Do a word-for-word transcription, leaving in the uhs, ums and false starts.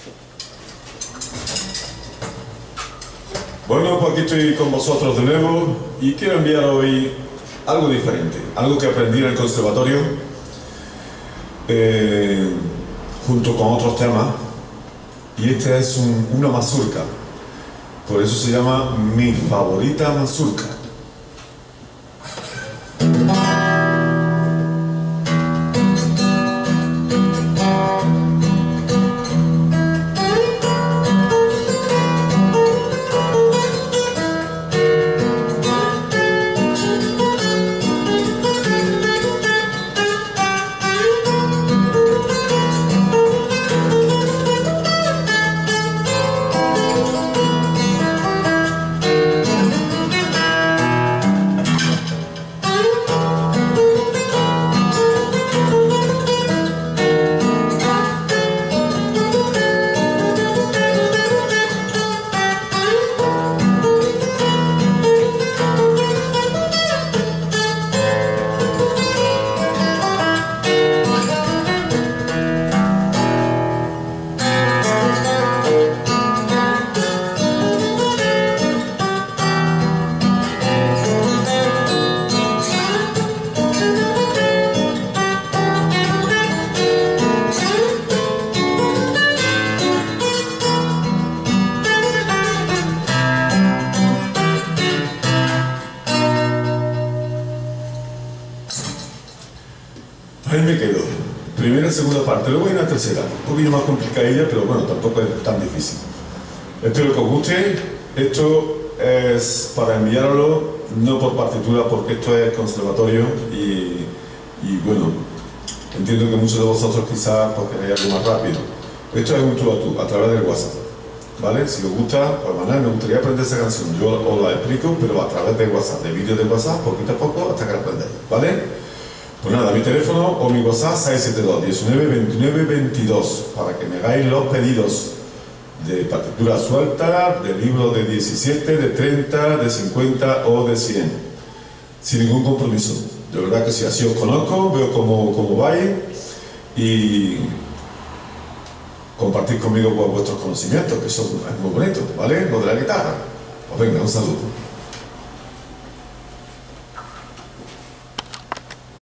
Bueno, pues aquí estoy con vosotros de nuevo y quiero enviar hoy algo diferente, algo que aprendí en el conservatorio eh, junto con otros temas, y este es un, una mazurca, por eso se llama mi favorita mazurca. Ahí me quedo. Primera y segunda parte. Luego hay una tercera, un poquillo más complicadilla, pero bueno, tampoco es tan difícil. Espero que os guste. Esto es para enviarlo, no por partitura, porque esto es conservatorio y, y bueno, entiendo que muchos de vosotros quizás pues, queréis algo más rápido. Esto es un tú a tú, a través del WhatsApp, ¿vale? Si os gusta, pues mañana me gustaría aprender esa canción. Yo os la explico, pero a través de WhatsApp, de vídeos de WhatsApp, poquito a poco, hasta que la aprendáis, ¿vale? Pues nada, mi teléfono o mi WhatsApp seis siete dos, diecinueve, veintinueve, veintidós, para que me hagáis los pedidos de partitura suelta, de libros de diecisiete, de treinta, de cincuenta o de cien, sin ningún compromiso. De verdad que si así os conozco, veo cómo, cómo vais y compartid conmigo vuestros conocimientos, que son muy bonitos, ¿vale? Lo de la guitarra. Pues venga, un saludo.